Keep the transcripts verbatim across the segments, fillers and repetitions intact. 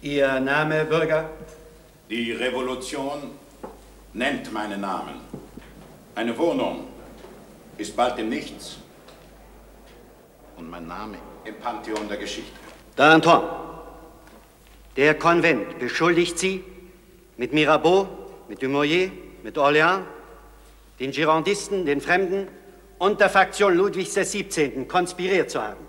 Ihr Name, Bürger? Die Revolution nennt meinen Namen. Eine Wohnung ist bald im Nichts und mein Name im Pantheon der Geschichte. Danton, der Konvent beschuldigt Sie, mit Mirabeau, mit Dumouriez, mit Orléans, den Girondisten, den Fremden und der Fraktion Ludwigs des Siebzehnten konspiriert zu haben.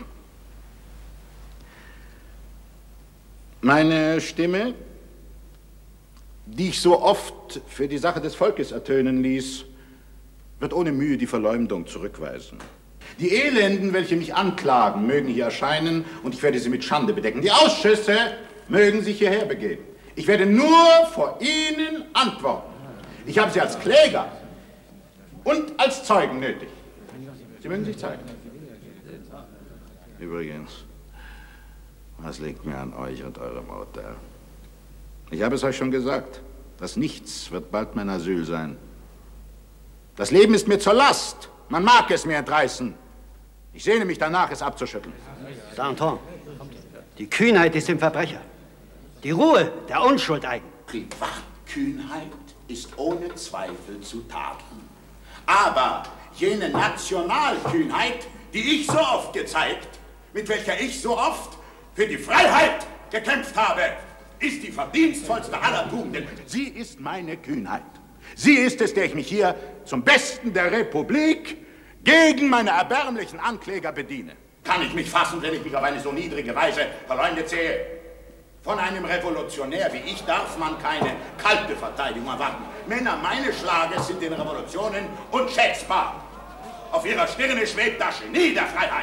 Meine Stimme, die ich so oft für die Sache des Volkes ertönen ließ, wird ohne Mühe die Verleumdung zurückweisen. Die Elenden, welche mich anklagen, mögen hier erscheinen und ich werde sie mit Schande bedecken. Die Ausschüsse mögen sich hierher begeben. Ich werde nur vor ihnen antworten. Ich habe sie als Kläger und als Zeugen nötig. Sie mögen sich zeigen. Übrigens, was liegt mir an euch und eurem Urteil? Ich habe es euch schon gesagt, das Nichts wird bald mein Asyl sein. Das Leben ist mir zur Last. Man mag es mir entreißen. Ich sehne mich danach, es abzuschütteln. Danton, die Kühnheit ist im Verbrecher. Die Ruhe der Unschuld eigen. Privatkühnheit ist ohne Zweifel zu tadeln. Aber jene Nationalkühnheit, die ich so oft gezeigt, mit welcher ich so oft für die Freiheit gekämpft habe, ist die verdienstvollste aller Tugenden. Sie ist meine Kühnheit. Sie ist es, der ich mich hier zum Besten der Republik gegen meine erbärmlichen Ankläger bediene. Kann ich mich fassen, wenn ich mich auf eine so niedrige Weise verleumdet sehe? Von einem Revolutionär wie ich darf man keine kalte Verteidigung erwarten. Männer meines Schlages sind in Revolutionen unschätzbar. Auf ihrer Stirne schwebt das Genie der Freiheit.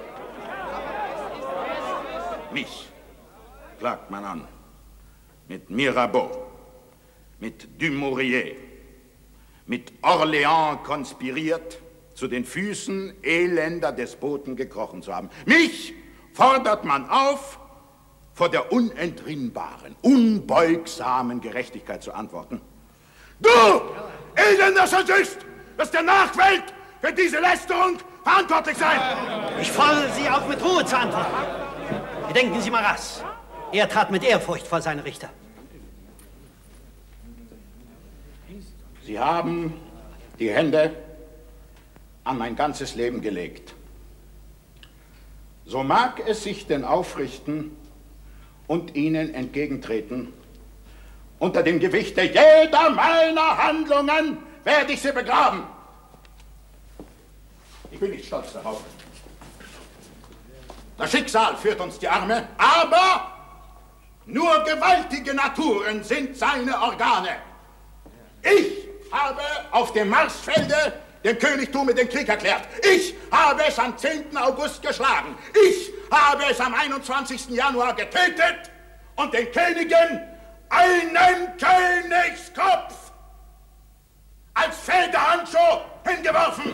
Mich klagt man an mit Mirabeau, mit Dumouriez, mit Orléans konspiriert, zu den Füßen elender Despoten gekrochen zu haben. Mich fordert man auf, vor der unentrinnbaren, unbeugsamen Gerechtigkeit zu antworten. Du, elender Sadist, wirst der Nachwelt für diese Lästerung verantwortlich sein. Ich fordere Sie auf, mit Ruhe zu antworten. Gedenken Sie Maras. Er trat mit Ehrfurcht vor seine Richter. Sie haben die Hände an mein ganzes Leben gelegt. So mag es sich denn aufrichten und Ihnen entgegentreten. Unter dem Gewichte jeder meiner Handlungen werde ich sie begraben. Ich bin nicht stolz darauf. Das Schicksal führt uns die Arme, aber nur gewaltige Naturen sind seine Organe. Ich habe auf dem Marsfelde dem Königtum den Krieg erklärt. Ich habe es am zehnten August geschlagen. Ich habe es am einundzwanzigsten Januar getötet und den Königen einen Königskopf als Federhandschuh hingeworfen.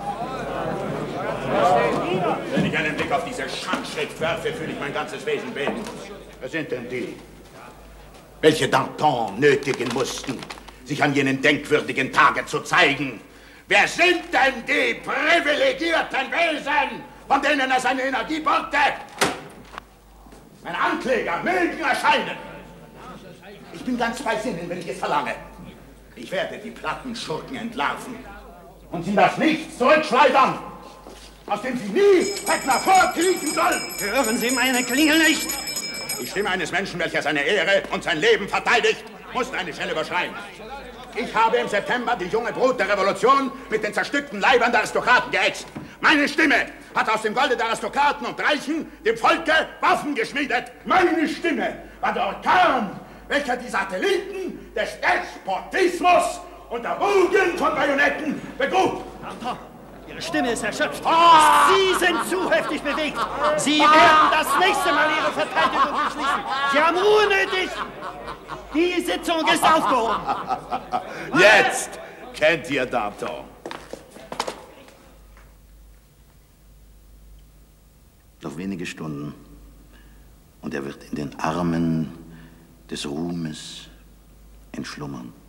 Wenn ich einen Blick auf diese Schandschrift werfe, fühle ich mein ganzes Wesen beben. Wer sind denn die, welche Danton nötigen mussten, sich an jenen denkwürdigen Tage zu zeigen? Wer sind denn die privilegierten Wesen, von denen er seine Energie borgte? Meine Ankläger mögen erscheinen. Ich bin ganz bei Sinnen, wenn ich es verlange. Ich werde die platten Schurken entlarven und sie das Nichts zurückschleudern, aus dem sie nie hätten hervorkriechen sollen. Hören Sie meine Klingel nicht? Die Stimme eines Menschen, welcher seine Ehre und sein Leben verteidigt, muss eine Schelle überschreien. Ich habe im September die junge Brut der Revolution mit den zerstückten Leibern der Aristokraten geätzt. Meine Stimme hat aus dem Golde der Aristokraten und Reichen dem Volke Waffen geschmiedet. Meine Stimme war der Orkan, welcher die Satelliten des Despotismus unter Bogen von Bajonetten begrub. Danton, Ihre Stimme ist erschöpft. Ah! Sie sind zu heftig bewegt. Sie werden das nächste Mal Ihre Verteidigung beschließen. Sie haben Ruhe nötig. Die Sitzung ist aufgehoben. Jetzt kennt ihr Danton. Noch wenige Stunden und er wird in den Armen des Ruhmes entschlummern.